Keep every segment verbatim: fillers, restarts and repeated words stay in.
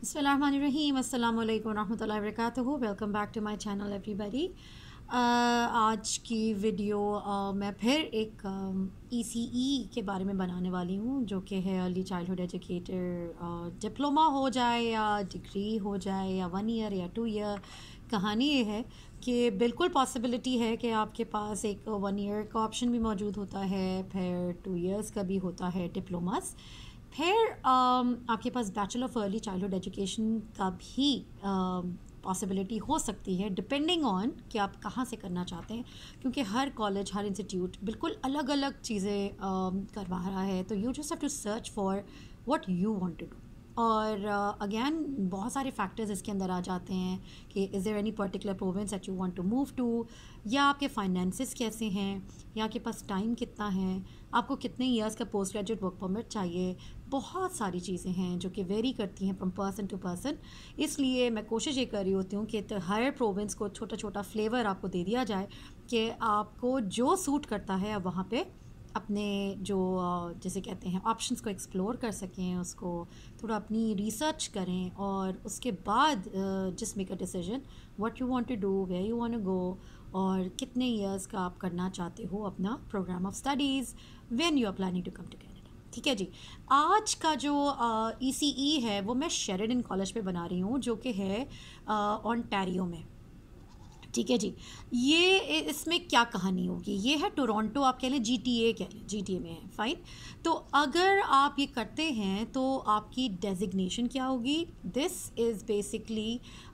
बिस्मिल्लाहिर्रहमानिर्रहीम अस्सलाम वालेकुम रहमतुल्लाहि व बरकातुहू। Welcome back to my channel everybody. आज की वीडियो uh, मैं फिर एक ई सी ई के बारे में बनाने वाली हूँ, जो कि है अर्ली चाइल्डहुड एजुकेटर। डिप्लोमा हो जाए या डिग्री हो जाए या वन ईयर या टू ईयर, कहानी ये है कि बिल्कुल पॉसिबिलिटी है कि आपके पास एक वन ईयर का ऑप्शन भी मौजूद होता है, फिर टू इयर्स का भी होता है डिप्लोमास, फिर um, आपके पास bachelor of early childhood education का भी पॉसिबिलिटी uh, हो सकती है, डिपेंडिंग ऑन कि आप कहाँ से करना चाहते हैं, क्योंकि हर कॉलेज हर इंस्टीट्यूट बिल्कुल अलग अलग चीज़ें uh, करवा रहा है। तो you just have to search for what you want to do. और अगेन uh, बहुत सारे फैक्टर्स इसके अंदर आ जाते हैं कि is there any particular province that you want to move to, या आपके फाइनेंसेस कैसे हैं, या आपके पास टाइम कितना है, आपको कितने ईयर्स का पोस्ट ग्रेजुएट वर्क परमिट चाहिए। बहुत सारी चीज़ें हैं जो कि वेरी करती हैं फ्रॉम पर्सन टू पर्सन। इसलिए मैं कोशिश ये कर रही होती हूँ कि तो हर प्रोविंस को छोटा छोटा फ्लेवर आपको दे दिया जाए कि आपको जो सूट करता है आप वहाँ पे अपने जो जैसे कहते हैं ऑप्शंस को एक्सप्लोर कर सकें, उसको थोड़ा अपनी रिसर्च करें और उसके बाद just make a decision what you want to do, where you want to go, और कितने इयर्स का आप करना चाहते हो अपना program of studies when you are planning to come to Canada. ठीक है जी। आज का जो ई सी ई है वो मैं शेरिडन कॉलेज पे बना रही हूँ, जो कि है ओंटारियो में। ठीक है जी। ये इसमें क्या कहानी होगी, ये है टोरंटो, आप कह लें जी टी ए, कह लें जी टी ए में है, फाइन। तो अगर आप ये करते हैं तो आपकी डेजिग्नेशन क्या होगी? This is basically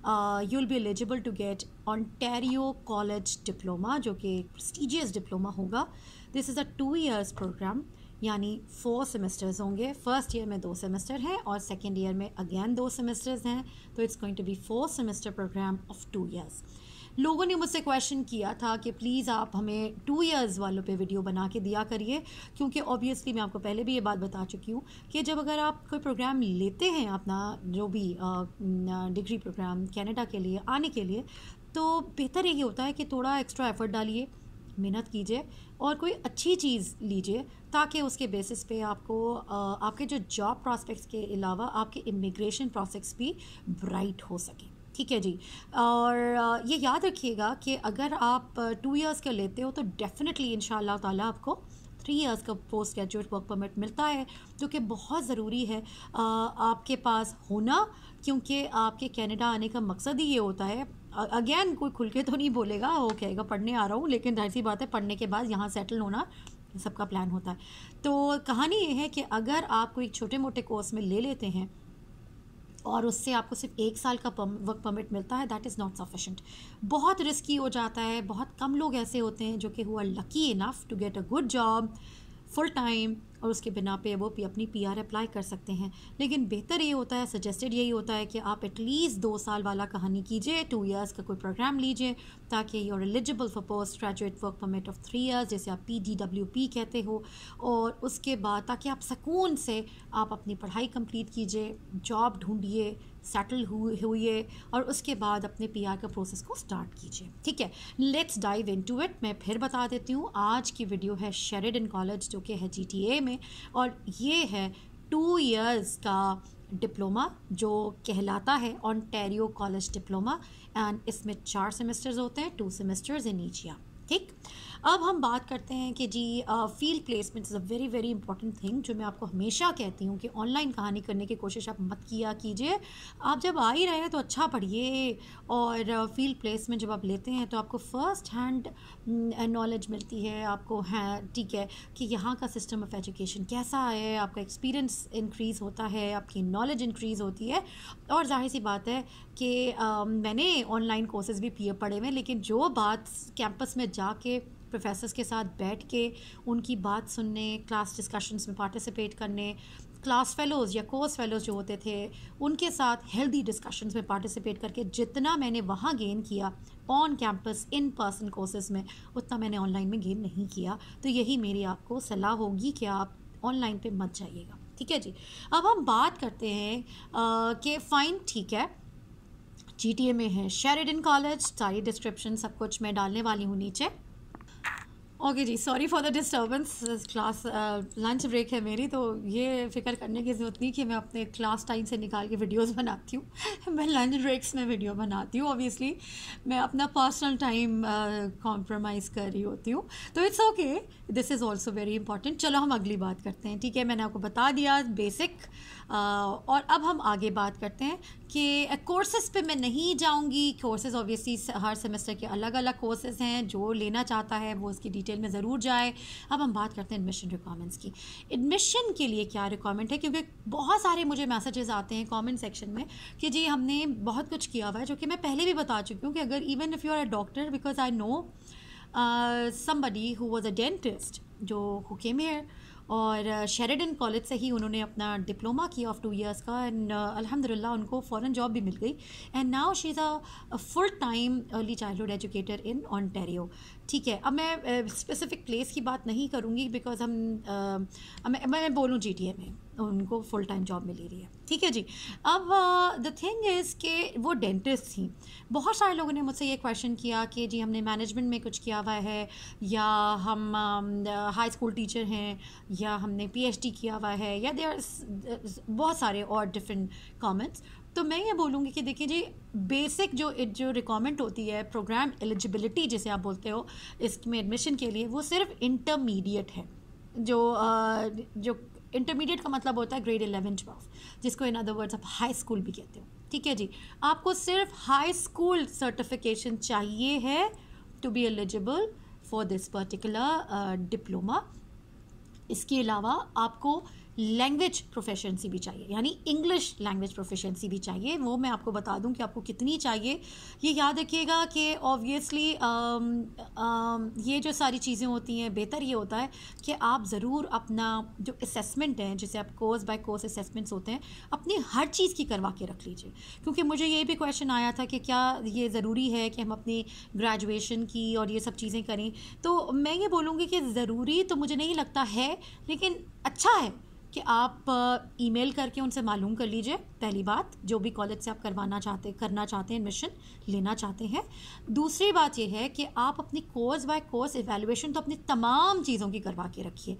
you will be eligible to get Ontario college diploma, जो कि एक प्रेस्टिजियस डिप्लोमा होगा। This is a two years program, यानी फोर सेमेस्टर्स होंगे। फर्स्ट ईयर में दो सेमेस्टर हैं और सेकेंड ईयर में अगेन दो सेमेस्टर्स हैं। तो it's going to be four semester program of two years. लोगों ने मुझसे क्वेश्चन किया था कि प्लीज़ आप हमें टू इयर्स वालों पे वीडियो बना के दिया करिए, क्योंकि ऑब्वियसली मैं आपको पहले भी ये बात बता चुकी हूँ कि जब अगर आप कोई प्रोग्राम लेते हैं अपना जो भी डिग्री प्रोग्राम कनाडा के लिए आने के लिए, तो बेहतर यही होता है कि थोड़ा एक्स्ट्रा एफर्ट डालिए, मेहनत कीजिए और कोई अच्छी चीज़ लीजिए, ताकि उसके बेसिस पे आपको आपके जो जॉब प्रॉस्पेक्ट्स के अलावा आपके इमिग्रेशन प्रॉस्पेक्ट्स भी ब्राइट हो सकें। ठीक है जी। और ये याद रखिएगा कि अगर आप टू इयर्स का लेते हो तो डेफिनेटली इंशाल्लाह ताला आपको थ्री इयर्स का पोस्ट ग्रेजुएट वर्क परमिट मिलता है, जो कि बहुत ज़रूरी है आपके पास होना, क्योंकि आपके कनाडा आने का मकसद ही ये होता है। अगेन कोई खुल के तो नहीं बोलेगा, वो कहेगा पढ़ने आ रहा हूँ, लेकिन जाहिर सी बात है पढ़ने के बाद यहाँ सेटल होना सबका प्लान होता है। तो कहानी ये है कि अगर आप कोई छोटे मोटे कोर्स में ले लेते हैं और उससे आपको सिर्फ एक साल का वर्क परमिट मिलता है, दैट इज़ नॉट सफिशेंट। बहुत रिस्की हो जाता है। बहुत कम लोग ऐसे होते हैं जो कि who are lucky enough to get a good job full time, और उसके बिना पे वो भी अपनी पी आर अप्लाई कर सकते हैं। लेकिन बेहतर ये होता है, सजेस्टेड यही होता है कि आप एटलीस्ट दो साल वाला कहानी कीजिए, टू इयर्स का कोई प्रोग्राम लीजिए, ताकि you are eligible for post graduate work permit of three years, जैसे आप पी डी डब्ल्यू पी कहते हो। और उसके बाद ताकि आप सुकून से आप अपनी पढ़ाई कंप्लीट कीजिए, जॉब ढूंढिए, सेटल हुए और उसके बाद अपने पी आर का प्रोसेस को स्टार्ट कीजिए। ठीक है, लेट्स डाइव इनटू इट। मैं फिर बता देती हूँ, आज की वीडियो है शेरिडन कॉलेज, जो कि है जी टी ए में, और ये है टू इयर्स का डिप्लोमा जो कहलाता है ओंटारियो कॉलेज डिप्लोमा, एंड इसमें चार सेमेस्टर्स होते हैं, two semesters in each year. ठीक, अब हम बात करते हैं कि जी field placement is a very very important thing, जो मैं आपको हमेशा कहती हूँ कि ऑनलाइन कहानी करने की कोशिश आप मत किया कीजिए। आप जब आ ही रहे हैं तो अच्छा पढ़िए, और फील्ड uh, प्लेसमेंट जब आप लेते हैं तो आपको फ़र्स्ट हैंड नॉलेज मिलती है, आपको है ठीक है कि यहाँ का सिस्टम ऑफ एजुकेशन कैसा है, आपका एक्सपीरियंस इंक्रीज़ होता है, आपकी नॉलेज इंक्रीज़ होती है। और जाहिर सी बात है कि uh, मैंने ऑनलाइन कोर्सेज़ भी पिए पढ़े हुए, लेकिन जो बात कैंपस में जाके प्रोफेसर्स के साथ बैठ के उनकी बात सुनने, क्लास डिस्कशंस में पार्टिसिपेट करने, क्लास फेलोज़ या कोर्स फेलोज़ जो होते थे उनके साथ हेल्दी डिस्कशंस में पार्टिसिपेट करके जितना मैंने वहाँ गेन किया on campus in person courses में, उतना मैंने ऑनलाइन में गेन नहीं किया। तो यही मेरी आपको सलाह होगी कि आप ऑनलाइन पे मत जाइएगा। ठीक है जी। अब हम बात करते हैं कि फ़ाइन, ठीक है, जी टी ए में है शेरिडन कॉलेज, सारी डिस्क्रिप्शन सब कुछ मैं डालने वाली हूँ नीचे। ओके जी, sorry for the disturbance. Class lunch break है मेरी, तो ये फिक्र करने की ज़रूरत नहीं कि मैं अपने क्लास टाइम से निकाल के वीडियोस बनाती हूँ। मैं लंच ब्रेक्स में वीडियो बनाती हूँ। ऑब्वियसली मैं अपना पर्सनल टाइम कॉम्प्रोमाइज़ कर रही होती हूँ, तो it's okay, this is also very important. चलो हम अगली बात करते हैं, ठीक है। मैंने आपको बता दिया बेसिक, और अब हम आगे बात करते हैं कि कोर्सेज़ पे मैं नहीं जाऊंगी। कोर्सेज़ ऑब्वियसली हर सेमेस्टर के अलग अलग कोर्सेज़ हैं, जो लेना चाहता है वो इसकी डिटेल में ज़रूर जाए। अब हम बात करते हैं एडमिशन रिक्वायरमेंट्स की। एडमिशन के लिए क्या रिक्वायरमेंट है, क्योंकि बहुत सारे मुझे मैसेजेस आते हैं कमेंट सेक्शन में कि जी हमने बहुत कुछ किया हुआ है, जो कि मैं पहले भी बता चुकी हूँ कि अगर even if you are a doctor, because I know somebody who was a dentist जो हु केम हियर, और शेरिडन कॉलेज से ही उन्होंने अपना डिप्लोमा किया ऑफ टू इयर्स का, एंड अल्हम्दुलिल्लाह उनको फ़ौरन जॉब भी मिल गई, and now she is a full time early childhood educator in Ontario. ठीक है, अब मैं स्पेसिफिक uh, प्लेस की बात नहीं करूँगी, बिकॉज हम uh, मैं, मैं बोलूँ जी टी ए में उनको फुल टाइम जॉब मिली रही है। ठीक है जी। अब द थिंग इज़ कि वो डेंटिस्ट थी। बहुत सारे लोगों ने मुझसे ये क्वेश्चन किया कि जी हमने मैनेजमेंट में कुछ किया हुआ है, या हम हाई स्कूल टीचर हैं, या हमने पी एच डी किया हुआ है, या देयर बहुत सारे और डिफरेंट कमेंट्स। तो मैं ये बोलूँगी कि देखिए जी, बेसिक जो जो रिक्वायरमेंट होती है, प्रोग्राम एलिजिबिलिटी जिसे आप बोलते हो इसमें एडमिशन के लिए, वो सिर्फ इंटरमीडिएट है। जो uh, जो इंटरमीडिएट का मतलब होता है ग्रेड इलेवन ट्वेल्व, जिसको इन अदर वर्ड्स आप हाई स्कूल भी कहते हो। ठीक है जी, आपको सिर्फ हाई स्कूल सर्टिफिकेशन चाहिए है to be eligible for this particular diploma. इसके अलावा आपको लैंग्वेज प्रोफिशिएंसी भी चाहिए, यानी इंग्लिश लैंग्वेज प्रोफिशिएंसी भी चाहिए। वो मैं आपको बता दूं कि आपको कितनी चाहिए। ये याद रखिएगा कि ऑब्वियसली ये जो सारी चीज़ें होती हैं, बेहतर ये होता है कि आप ज़रूर अपना जो असेसमेंट है, जिसे आप कोर्स बाय कोर्स असेसमेंट्स होते हैं, अपनी हर चीज़ की करवा के रख लीजिए। क्योंकि मुझे ये भी क्वेश्चन आया था कि क्या ये ज़रूरी है कि हम अपनी ग्रेजुएशन की और ये सब चीज़ें करें। तो मैं ये बोलूँगी कि ज़रूरी तो मुझे नहीं लगता है, लेकिन अच्छा है कि आप ईमेल करके उनसे मालूम कर लीजिए। पहली बात, जो भी कॉलेज से आप करवाना चाहते करना चाहते हैं, एडमिशन लेना चाहते हैं। दूसरी बात यह है कि आप अपनी कोर्स बाय कोर्स इवैल्यूएशन तो अपनी तमाम चीज़ों की करवा के रखिए,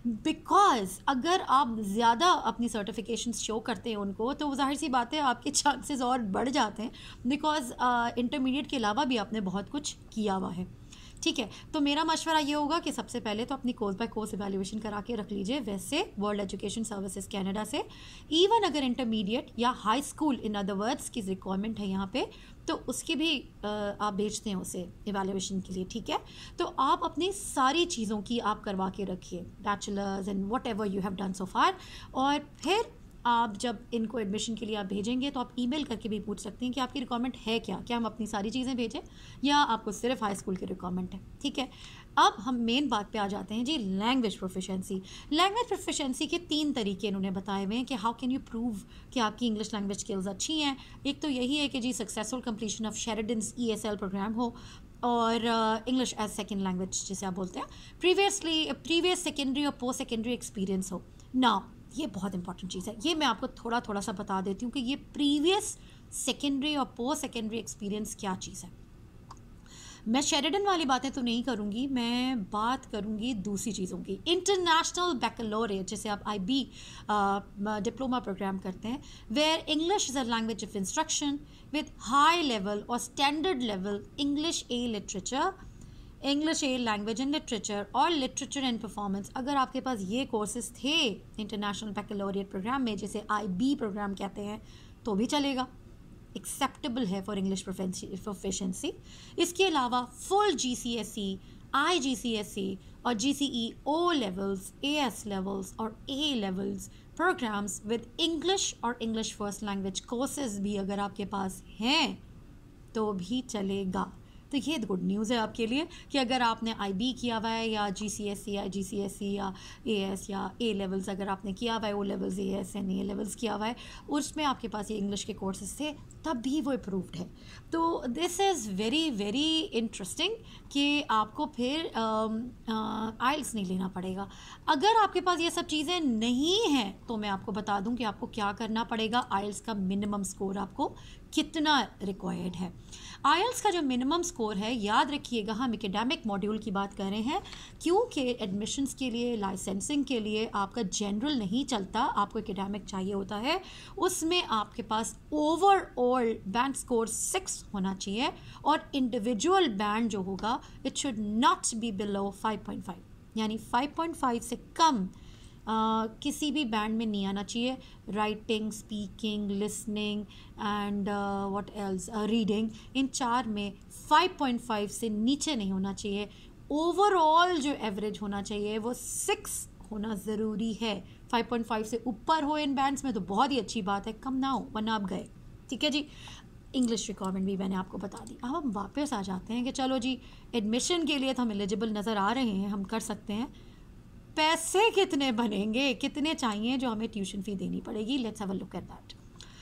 बिकॉज अगर आप ज़्यादा अपनी सर्टिफिकेशन शो करते हैं उनको, तो जाहिर सी बात है आपके चांसेस और बढ़ जाते हैं, बिकॉज इंटरमीडिएट के अलावा भी आपने बहुत कुछ किया हुआ है। ठीक है, तो मेरा मशवरा ये होगा कि सबसे पहले तो अपनी कोर्स बाय कोर्स इवैल्यूएशन करा के रख लीजिए। वैसे वर्ल्ड एजुकेशन सर्विसेज कनाडा से इवन अगर इंटरमीडिएट या high school in other words की रिक्वायरमेंट है यहाँ पे, तो उसकी भी आप भेजते हैं उसे इवैल्यूएशन के लिए। ठीक है, तो आप अपनी सारी चीज़ों की आप करवा के रखिए, bachelors and whatever you have done so far. और फिर आप जब इनको एडमिशन के लिए आप भेजेंगे, तो आप ईमेल करके भी पूछ सकते हैं कि आपकी रिक्वायरमेंट है क्या, क्या हम अपनी सारी चीज़ें भेजें या आपको सिर्फ हाई स्कूल की रिक्वायरमेंट है। ठीक है, अब हम मेन बात पे आ जाते हैं जी, लैंग्वेज प्रोफिशिएंसी। लैंग्वेज प्रोफिशिएंसी के तीन तरीके इन्होंने बताए हुए हैं कि हाउ कैन यू प्रूव कि आपकी इंग्लिश लैंग्वेज स्किल्स अच्छी हैं। एक तो यही है कि जी successful completion of Sheridan's E S L program हो, और इंग्लिश एज सेकेंड लैंग्वेज जिसे आप बोलते हैं, प्रीवियसली प्रीवियस सेकेंडरी और पोस्ट सेकेंडरी एक्सपीरियंस हो। नाउ ये बहुत इंपॉर्टेंट चीज़ है, ये मैं आपको थोड़ा थोड़ा सा बता देती हूँ कि ये प्रीवियस सेकेंडरी और पोस्ट सेकेंडरी एक्सपीरियंस क्या चीज़ है। मैं शेरिडन वाली बातें तो नहीं करूँगी, मैं बात करूँगी दूसरी चीज़ों की। इंटरनेशनल बैकलॉरेट, जिसे आप आई बी डिप्लोमा प्रोग्राम करते हैं, where English is a language of instruction with high level और standard level English A literature, English A language and literature और लिटरेचर एंड परफॉर्मेंस। अगर आपके पास ये कोर्सेज थे इंटरनेशनल बैकलॉरिएट प्रोग्राम में, जिसे आई बी प्रोग्राम कहते हैं, तो भी चलेगा, एक्सेप्टेबल है फॉर इंग्लिश प्रोफिशिएंसी। इसके अलावा full G C S E, I G C S E और G C E O levels, A S levels और A levels programs with English और इंग्लिश फर्स्ट लैंग्वेज कोर्सेज भी अगर आपके पास हैं तो भी चलेगा। तो ये गुड न्यूज़ है आपके लिए कि अगर आपने आई बी किया हुआ है, या जी सी एस सी या जी सी एस सी या ए एस या ए लेवल्स अगर आपने किया हुआ है, O levels, A S and A levels किया हुआ है, उसमें आपके पास ये इंग्लिश के कोर्सेज थे, तब भी वो अप्रूव्ड है। तो this is very very interesting कि आपको फिर आइल्स नहीं लेना पड़ेगा। अगर आपके पास ये सब चीज़ें नहीं हैं, तो मैं आपको बता दूं कि आपको क्या करना पड़ेगा। आइल्स का मिनिमम स्कोर आपको कितना रिक्वायर्ड है। आइल्स का जो मिनिमम स्कोर स्कोर है, याद रखिएगा हम एकेडमिक मॉड्यूल की बात कर रहे हैं, क्योंकि एडमिशन्स के लिए, लाइसेंसिंग के लिए आपका जनरल नहीं चलता, आपको एकेडमिक चाहिए होता है। उसमें आपके पास ओवरऑल बैंड स्कोर सिक्स होना चाहिए और इंडिविजुअल बैंड जो होगा it should not be below five point five, यानी फाइव पॉइंट फाइव से कम Uh, किसी भी बैंड में नहीं आना चाहिए। Writing, speaking, listening and what else, reading, इन चार में फाइव पॉइंट फाइव से नीचे नहीं होना चाहिए। ओवरऑल जो एवरेज होना चाहिए वो सिक्स होना ज़रूरी है। फाइव पॉइंट फाइव से ऊपर हो इन बैंड्स में तो बहुत ही अच्छी बात है, कम ना हो वरना आप गए। ठीक है जी। इंग्लिश रिक्वायरमेंट भी मैंने आपको बता दी। अब हम वापस आ जाते हैं कि चलो जी एडमिशन के लिए तो हम एलिजिबल नज़र आ रहे हैं, हम कर सकते हैं। पैसे कितने बनेंगे, कितने चाहिए जो हमें ट्यूशन फ़ी देनी पड़ेगी? Let's have a look at that.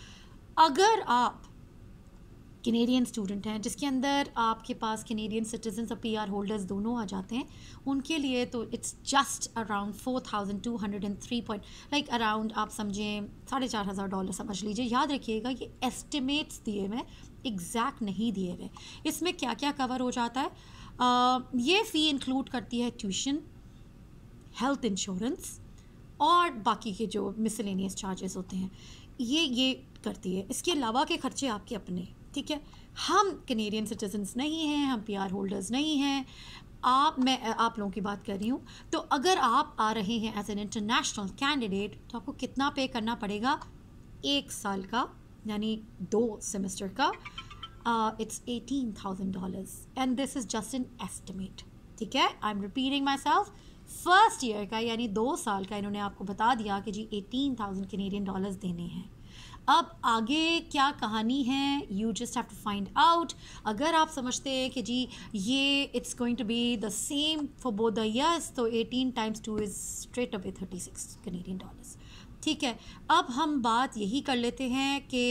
अगर आप कैनेडियन स्टूडेंट हैं जिसके अंदर आपके पास कैनेडियन सिटीजन और पीआर होल्डर्स दोनों आ जाते हैं, उनके लिए तो it's just around four thousand two hundred and three point like around आप समझें साढ़े चार हज़ार डॉलर समझ लीजिए। याद रखिएगा ये एस्टिमेट्स दिए हुए, एग्जैक्ट नहीं दिए हुए। इसमें क्या क्या कवर हो जाता है? आ, ये फ़ी इंक्लूड करती है ट्यूशन, हेल्थ इंश्योरेंस और बाकी के जो मिसलेनियस चार्जेस होते हैं, ये ये करती है। इसके अलावा के खर्चे आपके अपने। ठीक है, हम कैनेडियन सिटीजन्स नहीं हैं, हम पीआर होल्डर्स नहीं हैं। आप मैं आप लोगों की बात कर रही हूँ। तो अगर आप आ रहे हैं एज एन इंटरनेशनल कैंडिडेट तो आपको कितना पे करना पड़ेगा? एक साल का, यानी दो सेमेस्टर का, it's eighteen thousand dollars and this is just an estimate. ठीक है, I am repeating myself. First year का यानी दो साल का इन्होंने आपको बता दिया कि जी एटीन थाउजेंड कैनेडियन डॉलर्स देने हैं। अब आगे क्या कहानी है, you just have to find out. अगर आप समझते हैं कि जी ये it's going to be the same for both the years, तो eighteen times two is straight away thirty six Canadian dollars. ठीक है, अब हम बात यही कर लेते हैं कि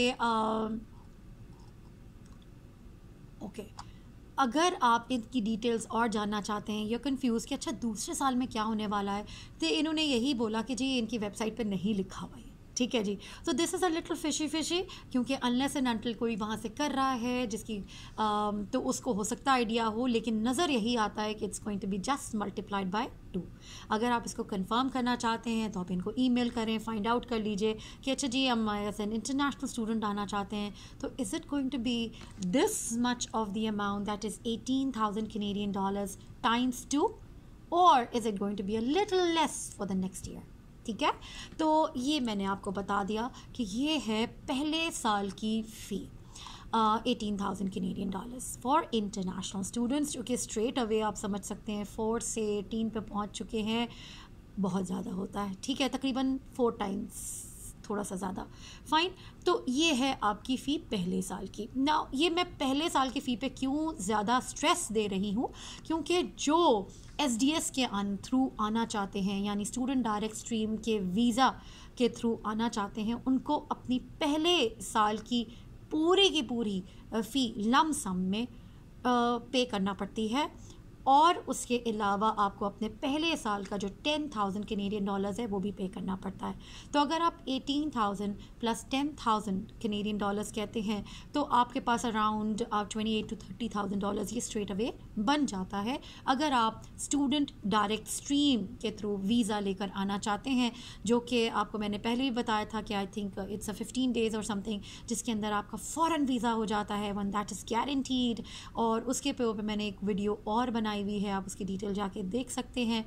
ओके uh, okay. अगर आप इनकी डिटेल्स और जानना चाहते हैं या कंफ्यूज कि अच्छा दूसरे साल में क्या होने वाला है, तो इन्होंने यही बोला कि जी इनकी वेबसाइट पे नहीं लिखा हुआ है। ठीक है जी, तो this is a little fishy fishy, क्योंकि अनलेस एंड अनटिल कोई वहाँ से कर रहा है जिसकी आ, तो उसको हो सकता आइडिया हो, लेकिन नज़र यही आता है कि it's going to be just multiplied by two. अगर आप इसको कंफर्म करना चाहते हैं तो आप इनको ईमेल करें, फाइंड आउट कर लीजिए कि अच्छा जी हम एज एन इंटरनेशनल स्टूडेंट आना चाहते हैं, तो is it going to be this much of the amount that is eighteen thousand Canadian dollars times two, और is it going to be a little less for the next year? ठीक है, तो ये मैंने आपको बता दिया कि ये है पहले साल की fee, eighteen thousand Canadian dollars for international students, जो कि स्ट्रेट अवे आप समझ सकते हैं फोर से एटीन पे पहुंच चुके हैं। बहुत ज़्यादा होता है, ठीक है, तकरीबन फोर टाइम्स, थोड़ा सा ज़्यादा। फाइन, तो ये है आपकी फ़ी पहले साल की। ना ये मैं पहले साल की फ़ी पे क्यों ज़्यादा स्ट्रेस दे रही हूँ, क्योंकि जो एस डी एस के अन थ्रू आना चाहते हैं, यानी स्टूडेंट डायरेक्ट स्ट्रीम के वीज़ा के थ्रू आना चाहते हैं, उनको अपनी पहले साल की पूरी की पूरी फ़ी लम सम में पे करना पड़ती है, और उसके अलावा आपको अपने पहले साल का जो टेन थाउजेंड कैनेडियन डॉलर्स है वो भी पे करना पड़ता है। तो अगर आप eighteen thousand plus ten thousand Canadian dollars कहते हैं तो आपके पास अराउंड आप twenty eight to thirty thousand dollars ये स्ट्रेट अवे बन जाता है, अगर आप स्टूडेंट डायरेक्ट स्ट्रीम के थ्रू वीज़ा लेकर आना चाहते हैं, जो कि आपको मैंने पहले भी बताया था कि I think it's a fifteen days और समथिंग, जिसके अंदर आपका फ़ौरन वीज़ा हो जाता है, वन दैट इज़ गारंटीड। और उसके पे मैंने एक वीडियो और बना हुई है, आप उसकी डिटेल जाके देख सकते हैं,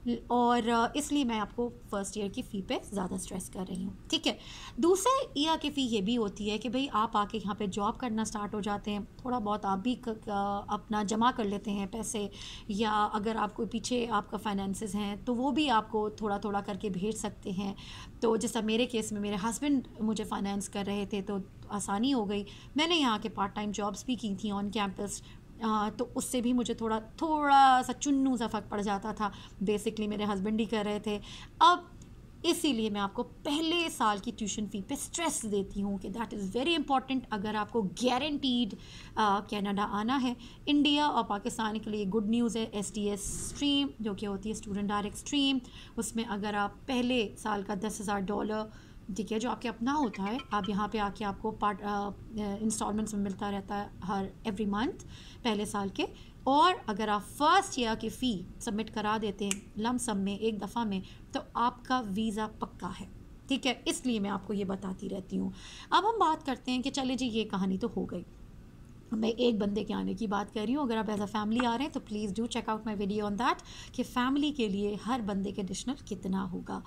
और इसलिए मैं आपको फर्स्ट ईयर की फ़ी पे ज़्यादा स्ट्रेस कर रही हूँ। ठीक है, दूसरे ईयर की फ़ी ये भी होती है कि भाई आप आके यहाँ पे जॉब करना स्टार्ट हो जाते हैं, थोड़ा बहुत आप भी अपना जमा कर लेते हैं पैसे, या अगर आपको पीछे आपका फाइनेंसेस हैं तो वो भी आपको थोड़ा थोड़ा करके भेज सकते हैं। तो जैसा मेरे केस में मेरे हस्बैंड मुझे फाइनेंस कर रहे थे तो आसानी हो गई। मैंने यहाँ के पार्ट टाइम जॉब्स भी की थी ऑन कैंपस, आ, तो उससे भी मुझे थोड़ा थोड़ा सा चुन्नू सा फ़र्क पड़ जाता था। बेसिकली मेरे हस्बैंड ही कर रहे थे। अब इसीलिए मैं आपको पहले साल की ट्यूशन फ़ी पे स्ट्रेस देती हूँ कि दैट इज़ वेरी इंपॉर्टेंट। अगर आपको गारंटीड कनाडा आना है, इंडिया और पाकिस्तान के लिए गुड न्यूज़ है, एस डी एस स्ट्रीम जो कि होती है स्टूडेंट डायरेक्ट स्ट्रीम, उसमें अगर आप पहले साल का दस हज़ार डॉलर ठीक है, जो आपके अपना होता है, आप यहाँ पे आके आपको पार्ट इंस्टॉलमेंट्स में मिलता रहता है हर एवरी मंथ पहले साल के। और अगर आप फर्स्ट ईयर की फ़ी सबमिट करा देते हैं लमसम में एक दफ़ा में, तो आपका वीज़ा पक्का है। ठीक है, इसलिए मैं आपको ये बताती रहती हूँ। अब हम बात करते हैं कि चले जी, ये कहानी तो हो गई, मैं एक बंदे के आने की बात कर रही हूँ। अगर आप एज अ फैमिली आ रहे हैं तो please do check out my video on that कि फ़ैमिली के लिए हर बंदे के एडिशनल कितना होगा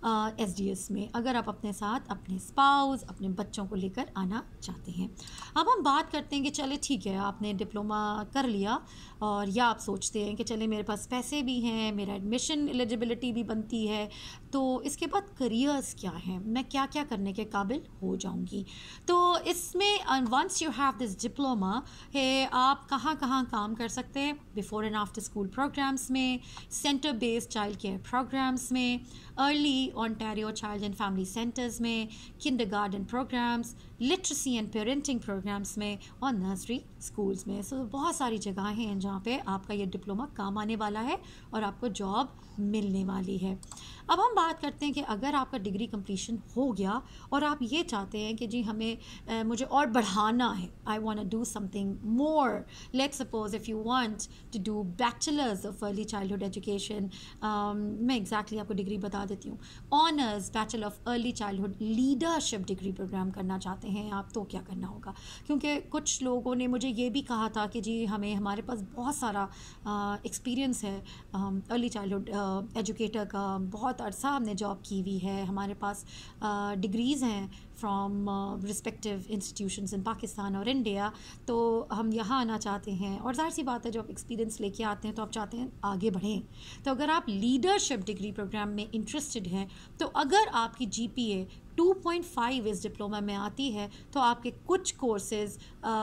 एस डी एस में, अगर आप अपने साथ अपने स्पाउस, अपने बच्चों को लेकर आना चाहते हैं। अब हम बात करते हैं कि चले ठीक है, आपने डिप्लोमा कर लिया और या आप सोचते हैं कि चले मेरे पास पैसे भी हैं, मेरा एडमिशन एलिजिबिलिटी भी बनती है, तो इसके बाद करियर्स क्या हैं, मैं क्या क्या करने के काबिल हो जाऊंगी। तो इसमें once you have this diploma है, आप कहाँ कहाँ काम कर सकते हैं, before and after school programmes में, centre based child care programmes में, early Ontario child and family centres में, kindergarten programmes, literacy and parenting programmes में, और नर्सरी स्कूल्स में। सो so, बहुत सारी जगहें हैं जहाँ पे आपका ये डिप्लोमा काम आने वाला है और आपको जॉब मिलने वाली है। अब हम बात करते हैं कि अगर आपका डिग्री कंप्लीशन हो गया और आप ये चाहते हैं कि जी हमें uh, मुझे और बढ़ाना है, I want to do something more, let's suppose if you want to do bachelors of early childhood education, मैं एग्जैक्टली आपको डिग्री बता देती हूँ, honours bachelor of early childhood leadership degree programme करना चाहते हैं आप, तो क्या करना होगा। क्योंकि कुछ लोगों ने मुझे ये भी कहा था कि जी हमें हमारे पास बहुत सारा एक्सपीरियंस uh, है अर्ली चाइल्डहुड एजुकेटर का, बहुत अरसा हमने जॉब की हुई है, हमारे पास डिग्रीज़ हैं from respective institutions in Pakistan और इंडिया, तो हम यहाँ आना चाहते हैं। और जाहिर सी बात है, जब आप एक्सपीरियंस लेके आते हैं तो आप चाहते हैं आगे बढ़ें। तो अगर आप लीडरशिप डिग्री प्रोग्राम में इंटरेस्टेड हैं, तो अगर आपकी G P A two point five इस डिप्लोमा में आती है, तो आपके कुछ कोर्सेज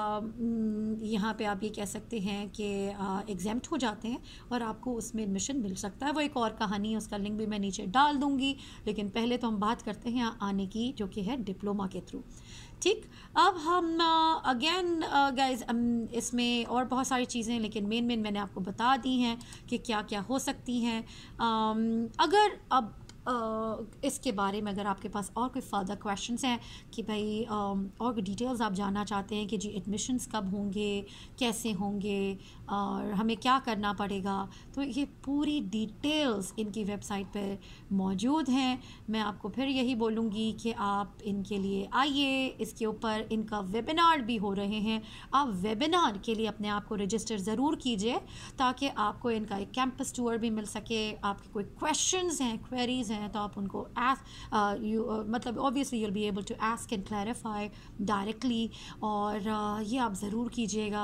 यहाँ पे आप ये कह सकते हैं कि एग्जेम्प्ट हो जाते हैं और आपको उसमें एडमिशन मिल सकता है। वो एक और कहानी है, उसका लिंक भी मैं नीचे डाल दूँगी, लेकिन पहले तो हम बात करते हैं आने की, जो कि है डिप्लोमा के थ्रू। ठीक, अब हम अगेन गाइज इसमें और बहुत सारी चीज़ें, लेकिन मेन मेन मैंने आपको बता दी हैं कि क्या क्या हो सकती हैं। um, अगर अब Uh, इसके बारे में अगर आपके पास और कोई फर्दर क्वेश्चंस हैं कि भाई um, और कोई डिटेल्स आप जानना चाहते हैं कि जी एडमिशन्स कब होंगे, कैसे होंगे और हमें क्या करना पड़ेगा, तो ये पूरी डिटेल्स इनकी वेबसाइट पर मौजूद हैं। मैं आपको फिर यही बोलूँगी कि आप इनके लिए आइए, इसके ऊपर इनका वेबिनार भी हो रहे हैं, आप वेबिनार के लिए अपने आप को रजिस्टर ज़रूर कीजिए ताकि आपको इनका एक कैंपस टूर भी मिल सके। आपके कोई क्वेश्चंस हैं, क्वेरीज हैं, तो आप उनको आस्क यू मतलब obviously you'll be able to ask and clarify directly, और uh, ये आप ज़रूर कीजिएगा।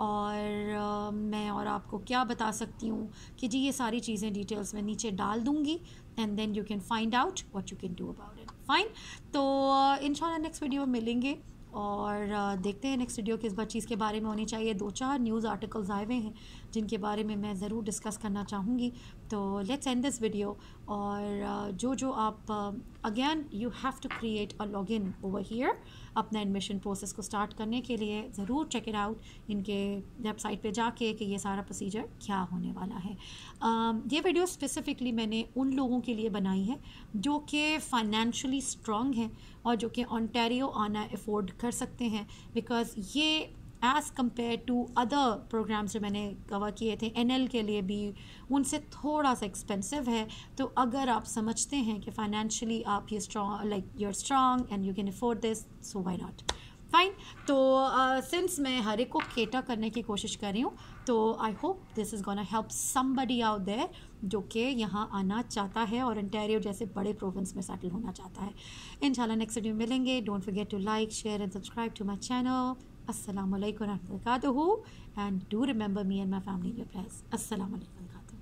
और uh, मैं और आपको क्या बता सकती हूँ कि जी ये सारी चीज़ें डिटेल्स में नीचे डाल दूँगी, and then you can find out what you can do about it. Fine, तो uh, इंशाल्लाह नेक्स्ट वीडियो में मिलेंगे और uh, देखते हैं नेक्स्ट वीडियो किस चीज़ के बारे में होनी चाहिए। दो चार न्यूज़ आर्टिकल्स आए हुए हैं जिनके बारे में मैं ज़रूर डिस्कस करना चाहूँगी, तो लेट्स एंड दिस वीडियो। और uh, जो जो आप again you have to create a login over here अपना एडमिशन प्रोसेस को स्टार्ट करने के लिए, ज़रूर चेक इट आउट इनके वेबसाइट पे जाके कि ये सारा प्रोसीजर क्या होने वाला है। uh, ये वीडियो स्पेसिफ़िकली मैंने उन लोगों के लिए बनाई है जो कि फाइनेंशियली स्ट्रॉन्ग हैं और जो कि ओंटारियो आना अफोर्ड कर सकते हैं, बिकॉज़ ये as compare to other programmes जो मैंने कवर किए थे एन एल के लिए भी, उनसे थोड़ा सा एक्सपेंसिव है। तो अगर आप समझते हैं कि फाइनेंशियली आप ये strong like you are strong and you can afford this, so why not. Fine, तो सिंस uh, मैं हर एक को केटर करने की कोशिश कर रही हूँ, तो I hope this is gonna help somebody out there जो कि यहाँ आना चाहता है और ओंटारियो जैसे बड़े प्रोविंस में सेटल होना चाहता है। इंशाल्लाह नेक्स्ट वीडियो में मिलेंगे। Don't forget to like, share and subscribe to my channel. Assalamu alaikum wa rahmatullahi wa barakatuhu, and do remember me and my family in your prayers. Assalamu alaikum wa barakatuhu.